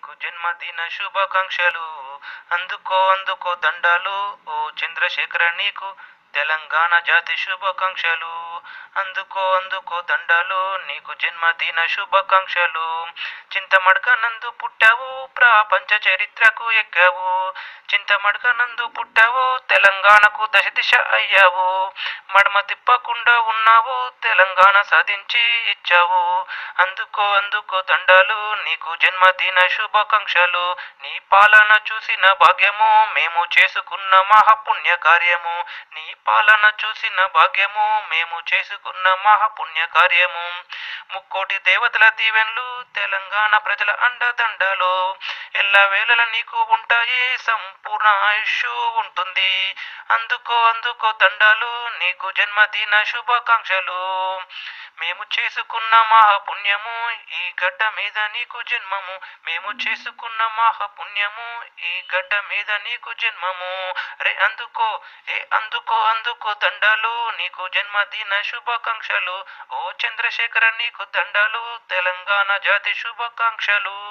నీకు జన్మదిన శుభాకాంక్షలు. అందుకో అందుకో దండాలు ఓ చంద్రశేఖర నీకు తెలంగాణ జాతి శుభాకాంక్షలు. అందుకో అందుకో దండాలు నీకు జన్మదిన శుభాకాంక్షలు. చింతమడక నందు పుట్టావు ప్రపంచ చరిత్రకు ఎక్కావు. చింతమడక నందు పుట్టావు తెలంగాణకు దశ దిశ అయ్యావు. మడమ తిప్పకుండా ఉన్నావు తెలంగాణ సాధించి ఇచ్చావు. అందుకో అందుకో దండాలు నీకు జన్మదిన శుభాకాంక్షలు. నీ పాలన చూసిన భాగ్యము మేము చేసుకున్న మహాపుణ్య కార్యము. నీ పాలన చూసిన భాగ్యము మేము చేసుకున్న మహాపుణ్య కార్యము. ముక్కోటి దేవతల దీవెన్లు తెలంగాణ ప్రజల అండదండలు ఎల్లవేళల నీకు ఉంటాయి సంపూర్ణ ఆయుష్ ఉంటుంది. అందుకో అందుకో దండాలు నీకు జన్మదిన శుభాకాంక్షలు. మేము చేసుకున్న మహాపుణ్యము ఈ గడ్డ మీద నీకు జన్మము. మేము చేసుకున్న మహాపుణ్యము ఈ గడ్డ మీద నీకు జన్మము. రే అందుకో అందుకో అందుకో దండాలు నీకు జన్మదిన శుభాకాంక్షలు. ఓ చంద్రశేఖర నీకు దండాలు తెలంగాణ జాతి శుభాకాంక్షలు.